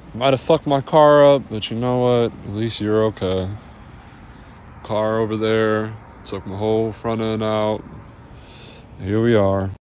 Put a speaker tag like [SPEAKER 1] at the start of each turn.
[SPEAKER 1] Might have fucked my car up, but you know what? At least you're okay. Car over there, took my whole front end out. Here we are.